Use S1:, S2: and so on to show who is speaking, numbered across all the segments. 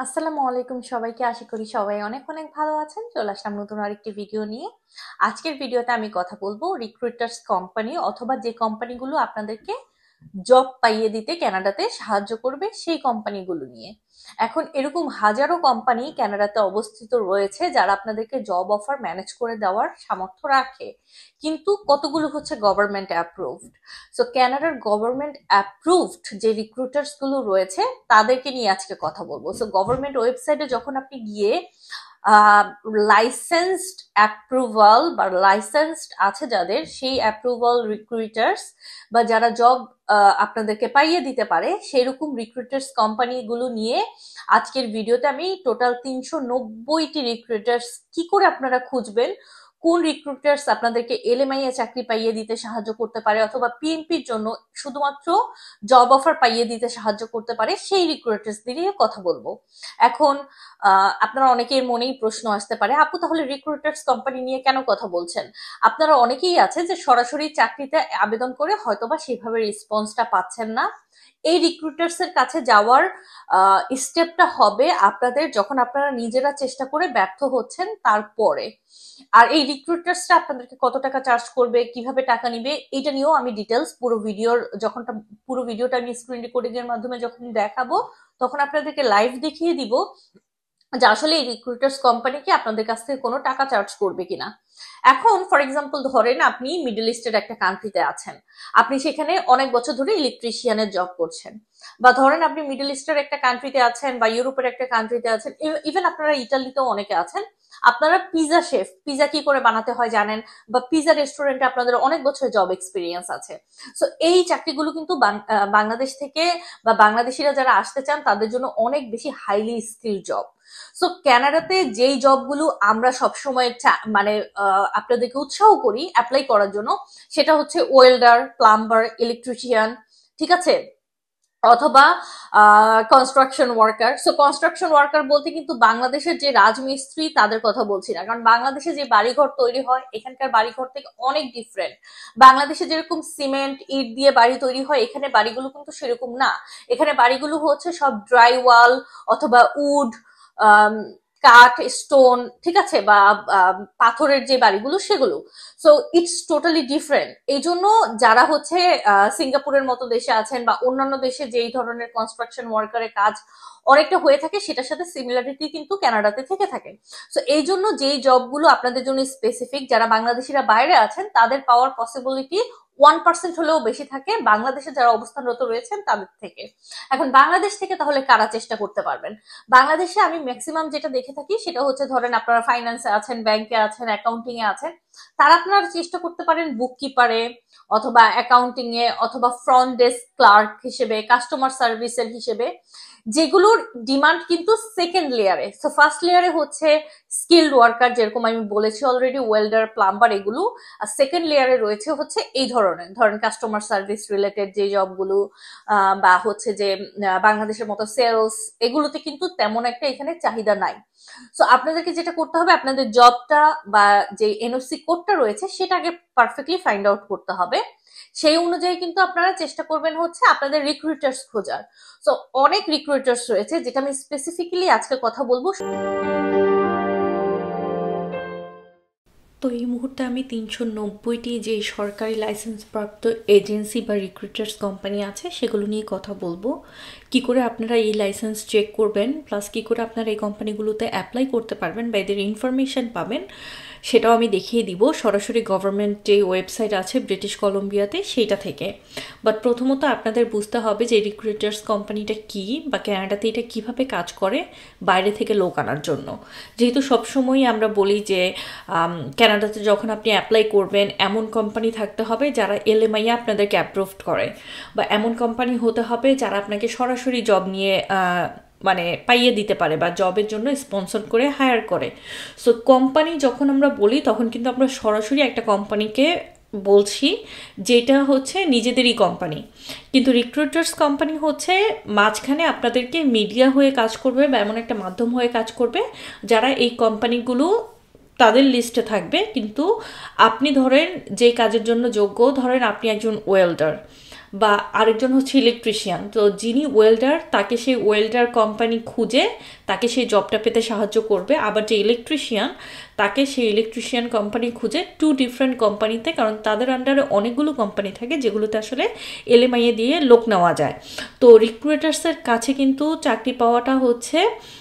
S1: আসসালামু আলাইকুম সবাইকে। আশা করি সবাই অনেক অনেক ভালো আছেন। চলে আসলাম নতুন আরেকটি ভিডিও নিয়ে। আজকের ভিডিওতে আমি কথা বলবো রিক্রুটার্স কোম্পানি অথবা যে কোম্পানিগুলো আপনাদেরকে জব পাইয়ে দিতে কানাডাতে সাহায্য করবে সেই কোম্পানিগুলো নিয়ে। এখন এরকম হাজারো কোম্পানি কানাডাতে অবস্থিত রয়েছে যারা আপনাদেরকে জব অফার ম্যানেজ করে দেওয়ার সামর্থ্য রাখে, কিন্তু কতগুলো হচ্ছে গভর্নমেন্ট অ্যাপ্রুভড। সো কানাডার গভর্নমেন্ট অ্যাপ্রুভড যে রিক্রুটার্স গুলো রয়েছে তাদেরকে নিয়ে আজকে কথা বলবো। সো গভর্নমেন্ট ওয়েবসাইটে যখন আপনি গিয়ে লাইসেন্সড অ্যাপ্রুভাল বা লাইসেন্সড আছে যাদের, সেই অ্যাপ্রুভাল রিক্রুটার্স বা যারা জব আপনাদেরকে পাইয়ে দিতে পারে সেরকম রিক্রুটার্স কোম্পানিগুলো নিয়ে আজকের ভিডিওতে আমি টোটাল 390টি রিক্রুটার্স কি করে আপনারা খুঁজবেন, কোন রিক্রুটার্স আপনাদেরকে এলএমআই চাকরি পাইয়ে দিতে সাহায্য করতে পারে অথবা পিএমপির জন্য শুধুমাত্র জব অফার পাইয়ে দিতে সাহায্য করতে পারে, সেই রিক্রুটার্স দিয়ে কথা বলবো। এখন আপনারা অনেকের মনেই প্রশ্ন আসতে পারে, আপু তাহলে রিক্রুটার্স কোম্পানি নিয়ে কেন কথা বলছেন? আপনারা অনেকেই আছে যে সরাসরি চাকরিতে আবেদন করে হয়তোবা সেভাবে রেসপন্সটা পাচ্ছেন না। এই রিক্রুটার্স এর কাছে যাওয়ার স্টেপটা হবে আপনাদের যখন আপনারা নিজেরা চেষ্টা করে ব্যর্থ হচ্ছেন তারপরে। আর এই রিক্রুটার্সরা আপনাদেরকে কত টাকা চার্জ করবে, কিভাবে টাকা নিবে, এটা নিয়েও আমি ডিটেলস পুরো ভিডিওটা আমি স্ক্রিন রেকর্ডিং এর মাধ্যমে যখন দেখাবো তখন আপনাদেরকে লাইভ দেখিয়ে দিব যে আসলে এই রিক্রুটার্স কোম্পানি কি আপনাদের কাছ থেকে কোনো টাকা চার্জ করবে কিনা। এখন ফর এক্সাম্পল ধরেন আপনি মিডল ইস্টের একটা কান্ট্রিতে আছেন, আপনি সেখানে অনেক বছর ধরে ইলেকট্রিশিয়ানের জব করছেন, বা ধরেন আপনি মিডল ইস্টের একটা কান্ট্রিতে আছেন বা ইউরোপের একটা কান্ট্রিতে আছেন, ইভেন আপনারা ইটালিতেও অনেকে আছেন, আপনারা পিজা শেফ, পিজা কি করে বানাতে হয় জানেন, বা পিজা রেস্টুরেন্টে আপনাদের অনেক বছর জব এক্সপিরিয়েন্স আছে। সো এই চাকরিগুলো কিন্তু বাংলাদেশ থেকে বা বাংলাদেশিরা যারা আসতে চান তাদের জন্য অনেক বেশি হাইলি স্কিল জব। সো কানাডাতে যেই জবগুলো আমরা সবসময় মানে আপনাদেরকে উৎসাহ করি অ্যাপ্লাই করার জন্য, সেটা হচ্ছে ওয়েল্ডার, প্লাম্বার, ইলেকট্রিশিয়ান, ঠিক আছে, অথবা construction worker. So construction worker বলতে কিন্তু বাংলাদেশের যে রাজমিস্ত্রি তাদের কথা বলছি না, কারণ বাংলাদেশে যে বাড়িঘর তৈরি হয় এখানকার বাড়িঘর থেকে অনেক ডিফারেন্ট। বাংলাদেশে যেরকম সিমেন্ট ইট দিয়ে বাড়ি তৈরি হয় এখানে বাড়িগুলো কিন্তু সেরকম না। এখানে বাড়িগুলো হচ্ছে সব ড্রাই ওয়াল অথবা উড, কাঠ, স্টোন, ঠিক আছে, বা পাথরের যে বাড়িগুলো সেগুলো। So it's totally different. এই জন্য যারা হচ্ছে সিঙ্গাপুরের মতো দেশে আছেন বা অন্যান্য দেশে যেই ধরনের কনস্ট্রাকশন ওয়ার্কারের কাজ অনেকটা হয়ে থাকে সেটার সাথে সিমিলারিটি কিন্তু কানাডাতে থেকে থাকে। সো এই জন্য যেই জবগুলো আপনাদের জন্য স্পেসিফিক, যারা বাংলাদেশিরা বাইরে আছেন তাদের পাওয়ার পসিবিলিটি 1% হলেও বেশি থাকে বাংলাদেশে যারা অবস্থানরত রয়েছেন তাদের থেকে। এখন বাংলাদেশ থেকে তাহলে কারা চেষ্টা করতে পারবেন? বাংলাদেশে আমি ম্যাক্সিমাম যেটা দেখে থাকি সেটা হচ্ছে ধরেন আপনারা ফাইন্যান্সে আছেন, ব্যাংকে আছেন, অ্যাকাউন্টিং এ আছেন, তারা আপনারা চেষ্টা করতে পারেন বুক কিপারে অথবা অ্যাকাউন্টিং এ অথবা ফ্রন্ট ডেস্ক ক্লার্ক হিসেবে, কাস্টমার সার্ভিসের হিসেবে, যেগুলোর ডিমান্ড কিন্তু সেকেন্ড লেয়ারে। সো ফার্স্ট লেয়ারে হচ্ছে স্কিলড ওয়ার্কার, যেরকম আমি বলেছি অলরেডি, ওয়েল্ডার, প্লাম্বার, এগুলো। আর সেকেন্ড লেয়ারে রয়েছে হচ্ছে এই ধরেন কাস্টমার সার্ভিস রিলেটেড যে জবগুলো, বা হচ্ছে যে বাংলাদেশের মতো সেলস, এগুলোতে কিন্তু তেমন একটা এখানে চাহিদা নাই। সো আপনাদেরকে যেটা করতে হবে, আপনাদের জবটা বা যে এনওসি কোডটা রয়েছে সেটাকে পারফেক্টলি ফাইন্ড আউট করতে হবে। সেই অনুযায়ী কিন্তু আপনারা চেষ্টা করবেন হচ্ছে আপনাদের রিক্রুটার্স খোঁজার। সো অনেক রিক্রুটার্স রয়েছে যেটা আমি স্পেসিফিক্যালি আজকে কথা বলবো।
S2: তো এই মুহূর্তে আমি 390টি যে সরকারি লাইসেন্সপ্রাপ্ত এজেন্সি বা রিক্রুটার্স কোম্পানি আছে সেগুলো নিয়ে কথা বলবো। কি করে আপনারা এই লাইসেন্স চেক করবেন, প্লাস কি করে আপনারা এই কোম্পানিগুলোতে অ্যাপ্লাই করতে পারবেন বা এদের ইনফরমেশন পাবেন, সেটাও আমি দেখিয়ে দিব সরাসরি গভর্নমেন্ট যে ওয়েবসাইট আছে ব্রিটিশ কলম্বিয়াতে সেইটা থেকে। বাট প্রথমত আপনাদের বুঝতে হবে যে রিক্রুটার্স কোম্পানিটা কী বা কানাডাতে এটা কীভাবে কাজ করে বাইরে থেকে লোক আনার জন্য। যেহেতু সবসময়ই আমরা বলি যে কানাডাতে যখন আপনি অ্যাপ্লাই করবেন এমন কোম্পানি থাকতে হবে যারা এলএমআই আপনাদেরকে অ্যাপ্রুভড করে, বা এমন কোম্পানি হতে হবে যারা আপনাকে সরাসরি জব নিয়ে মানে পাইয়ে দিতে পারে বা জবের জন্য স্পন্সর করে হায়ার করে। সো কোম্পানি যখন আমরা বলি তখন কিন্তু আমরা সরাসরি একটা কোম্পানিকে বলছি যেটা হচ্ছে নিজেদেরই কোম্পানি, কিন্তু রিক্রুটার্স কোম্পানি হচ্ছে মাঝখানে আপনাদেরকে মিডিয়া হয়ে কাজ করবে বা এমন একটা মাধ্যম হয়ে কাজ করবে যারা এই কোম্পানিগুলো তাদের লিস্টে থাকবে। কিন্তু আপনি ধরেন যে কাজের জন্য যোগ্য, ধরেন আপনি একজন ওয়েল্ডার বা আরেকজন হচ্ছে ইলেকট্রিশিয়ান। তো যিনি ওয়েল্ডার তাকে সেই ওয়েল্ডার কোম্পানি খুঁজে তাকে সেই জবটা পেতে সাহায্য করবে, আবার যে ইলেকট্রিশিয়ান তাকে সেই ইলেকট্রিশিয়ান কোম্পানি খুঁজে 2 ডিফারেন্ট কোম্পানিতে, কারণ তাদের আন্ডারে অনেকগুলো কোম্পানি থাকে যেগুলোতে আসলে এলএমআইএ দিয়ে লোক নেওয়া যায়। তো রিক্রুটার্সের কাছে কিন্তু চাকরি পাওয়াটা হচ্ছে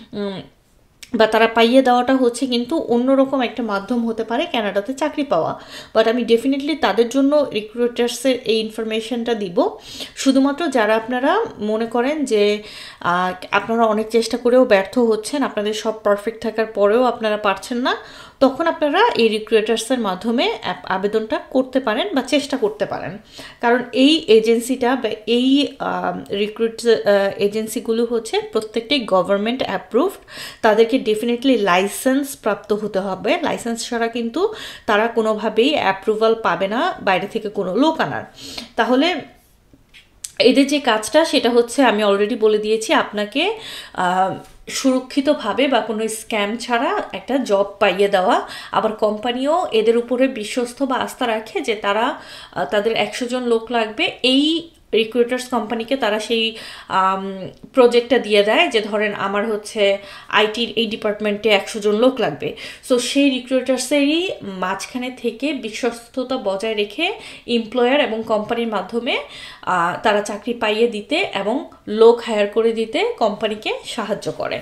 S2: বা তারা পাইয়ে দেওয়াটা হচ্ছে কিন্তু অন্যরকম একটা মাধ্যম হতে পারে কানাডাতে চাকরি পাওয়া। বাট আমি ডেফিনেটলি তাদের জন্য রিক্রুটার্সের এই ইনফরমেশনটা দিব, শুধুমাত্র যারা আপনারা মনে করেন যে আপনারা অনেক চেষ্টা করেও ব্যর্থ হচ্ছেন, আপনাদের সব পারফেক্ট থাকার পরেও আপনারা পারছেন না, তখন আপনারা এই রিক্রুটার্সের মাধ্যমে আবেদনটা করতে পারেন বা চেষ্টা করতে পারেন। কারণ এই এজেন্সিটা বা এই রিক্রুট এজেন্সিগুলো হচ্ছে প্রত্যেকটাই গভর্নমেন্ট অ্যাপ্রুভড, তাদেরকে ডেফিনেটলি লাইসেন্স প্রাপ্ত হতে হবে। লাইসেন্স ছাড়া কিন্তু তারা কোনোভাবেই অ্যাপ্রুভাল পাবে না বাইরে থেকে কোনো লোক আনার। তাহলে এদের যে কাজটা সেটা হচ্ছে আমি অলরেডি বলে দিয়েছি, আপনাকে সুরক্ষিতভাবে বা কোনো স্ক্যাম ছাড়া একটা জব পাইয়ে দেওয়া। আবার কোম্পানিও এদের উপরে বিশ্বস্ত বা আস্থা রাখে যে তারা তাদের 100 জন লোক লাগবে, এই রিক্রুটার্স কোম্পানিকে তারা সেই প্রজেক্টটা দিয়ে দেয় যে ধরেন আমার হচ্ছে আইটির এই ডিপার্টমেন্টে 100 জন লোক লাগবে। সো সেই রিক্রুটার্সেরই মাঝখানে থেকে বিশ্বস্ততা বজায় রেখে এমপ্লয়ার এবং কোম্পানির মাধ্যমে তারা চাকরি পাইয়ে দিতে এবং লোক হায়ার করে দিতে কোম্পানিকে সাহায্য করে।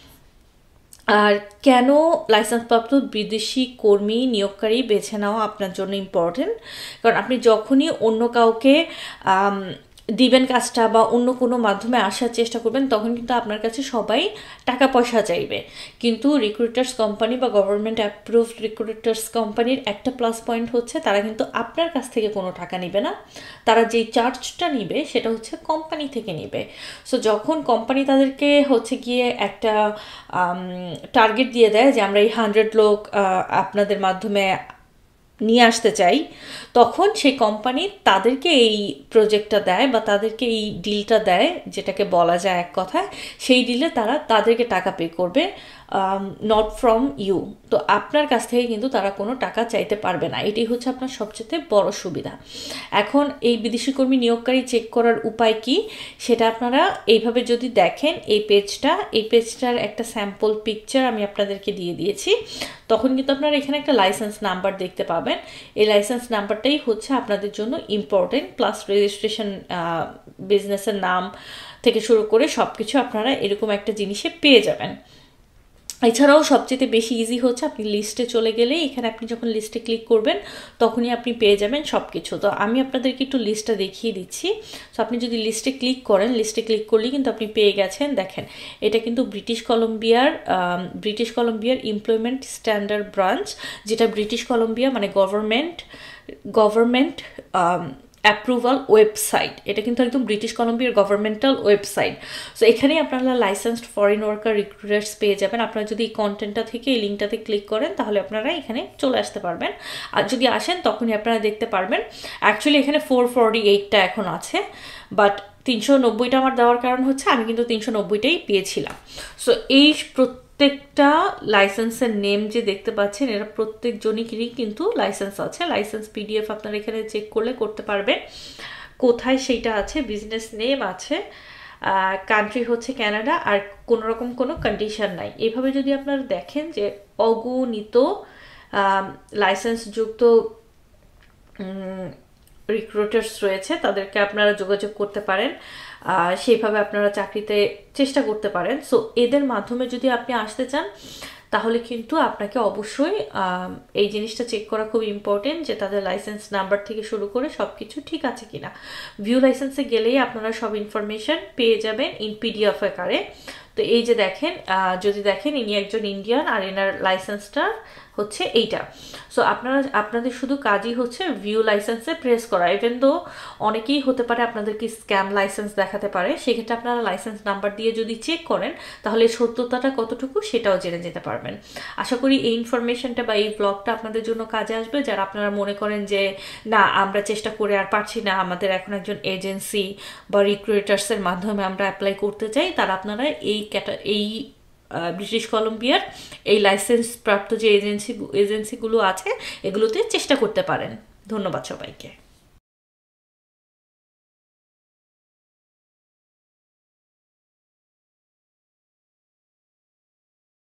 S2: আর কেন লাইসেন্সপ্রাপ্ত বিদেশি কর্মী নিয়োগকারী বেছে নেওয়া আপনার জন্য ইম্পর্টেন্ট, কারণ আপনি যখনই অন্য কাউকে দিবেন কাজটা বা অন্য কোনো মাধ্যমে আসার চেষ্টা করবেন তখন কিন্তু আপনার কাছে সবাই টাকা পয়সা চাইবে। কিন্তু রিক্রুটার্স কোম্পানি বা গভর্নমেন্ট অ্যাপ্রুভড রিক্রুটার্স কোম্পানির একটা প্লাস পয়েন্ট হচ্ছে তারা কিন্তু আপনার কাছ থেকে কোনো টাকা নেবে না, তারা যেই চার্জটা নিবে সেটা হচ্ছে কোম্পানি থেকে নেবে। সো যখন কোম্পানি তাদেরকে হচ্ছে গিয়ে একটা টার্গেট দিয়ে দেয় যে আমরা এই 100 লোক আপনাদের মাধ্যমে নিয়ে আসতে চাই, তখন সেই কোম্পানি তাদেরকে এই প্রজেক্টটা দেয় বা তাদেরকে এই ডিলটা দেয়, যেটাকে বলা যায় এক কথায় সেই ডিলে তারা তাদেরকে টাকা পে করবে, নট ফ্রম ইউ। তো আপনার কাছ থেকে কিন্তু তারা কোনো টাকা চাইতে পারবে না, এটাই হচ্ছে আপনার সবচেয়ে বড় সুবিধা। এখন এই বিদেশি কর্মী নিয়োগকারী চেক করার উপায় কি সেটা আপনারা এইভাবে যদি দেখেন, এই পেজটার একটা স্যাম্পল পিকচার আমি আপনাদেরকে দিয়ে দিয়েছি, তখন কিন্তু আপনারা এখানে একটা লাইসেন্স নাম্বার দেখতে পাবেন। এই লাইসেন্স নাম্বারটাই হচ্ছে আপনাদের জন্য ইম্পর্টেন্ট, প্লাস রেজিস্ট্রেশন, বিজনেসের নাম থেকে শুরু করে সব কিছু আপনারা এরকম একটা জিনিসে পেয়ে যাবেন। এছাড়াও সবচেয়ে বেশি ইজি হচ্ছে আপনি লিস্টে চলে গেলে, এখানে আপনি যখন লিস্টে ক্লিক করবেন তখনই আপনি পেয়ে যাবেন সব কিছু। তো আমি আপনাদেরকে একটু লিস্টটা দেখিয়ে দিচ্ছি। সো আপনি যদি লিস্টে ক্লিক করেন, লিস্টে ক্লিক করলেই কিন্তু আপনি পেয়ে গেছেন। দেখেন এটা কিন্তু ব্রিটিশ কলম্বিয়ার এমপ্লয়মেন্ট স্ট্যান্ডার্ড ব্রাঞ্চ, যেটা ব্রিটিশ কলম্বিয়া মানে গভর্নমেন্ট অ্যাপ্রুভাল ওয়েবসাইট, এটা কিন্তু একদম ব্রিটিশ কলম্বিয়ার গভর্নমেন্টাল ওয়েবসাইট। সো এখানেই আপনারা লাইসেন্সড ফরেন ওয়ার্কার রিক্রুটার্স পেয়ে যাবেন। আপনারা যদি এই কন্টেন্টটা থেকে এই লিঙ্কটাতে ক্লিক করেন তাহলে আপনারা এখানে চলে আসতে পারবেন, আর যদি আসেন তখনই আপনারা দেখতে পারবেন অ্যাকচুয়ালি এখানে 448টা এখন আছে, বাট 390টা আমার দেওয়ার কারণ হচ্ছে আমি কিন্তু 390টাই পেয়েছিলাম। সো এই প্রত্যেকটা লাইসেন্সের নেম যে দেখতে পাচ্ছেন এরা প্রত্যেকজনেরই কিন্তু লাইসেন্স আছে। লাইসেন্স পিডিএফ আপনারা এখানে চেক করলে করতে পারবেন। কোথায় সেইটা আছে, বিজনেস নেম আছে, কান্ট্রি হচ্ছে কানাডা, আর কোনো রকম কোনো কন্ডিশন নাই। এইভাবে যদি আপনারা দেখেন যে অগণিত লাইসেন্সযুক্ত রিক্রুটার্স রয়েছে, তাদেরকে আপনারা যোগাযোগ করতে পারেন, সেইভাবে আপনারা চাকরিতে চেষ্টা করতে পারেন। সো এদের মাধ্যমে যদি আপনি আসতে চান তাহলে কিন্তু আপনাকে অবশ্যই এই জিনিসটা চেক করা খুব ইম্পর্টেন্ট যে তাদের লাইসেন্স নাম্বার থেকে শুরু করে সব কিছু ঠিক আছে কিনা। ভিউ লাইসেন্সে গেলেই আপনারা সব ইনফরমেশন পেয়ে যাবেন ইন পিডিএফ আকারে। তো এই যে দেখেন, যদি দেখেন ইনি একজন ইন্ডিয়ান আর এনার লাইসেন্সটা হচ্ছে এইটা। সো আপনাদের শুধু কাজই হচ্ছে ভিউ লাইসেন্সে প্রেস করা। ইভেন তো অনেকেই হতে পারে আপনাদেরকে স্ক্যাম লাইসেন্স দেখাতে পারে, সেক্ষেত্রে আপনারা লাইসেন্স নাম্বার দিয়ে যদি চেক করেন তাহলে সত্যতাটা কতটুকু সেটাও জেনে যেতে পারবেন। আশা করি এই ইনফরমেশনটা বা এই ব্লগটা আপনাদের জন্য কাজে আসবে, যারা আপনারা মনে করেন যে না আমরা চেষ্টা করে আর পারছি না, আমাদের এখন একজন এজেন্সি বা রিক্রুটার্সের মাধ্যমে আমরা অ্যাপ্লাই করতে চাই, তারা আপনারা এই ব্রিটিশ কলম্বিয়ার এই লাইসেন্স প্রাপ্ত যে এজেন্সিগুলো আছে এগুলোতে চেষ্টা করতে পারেন। ধন্যবাদ সবাইকে।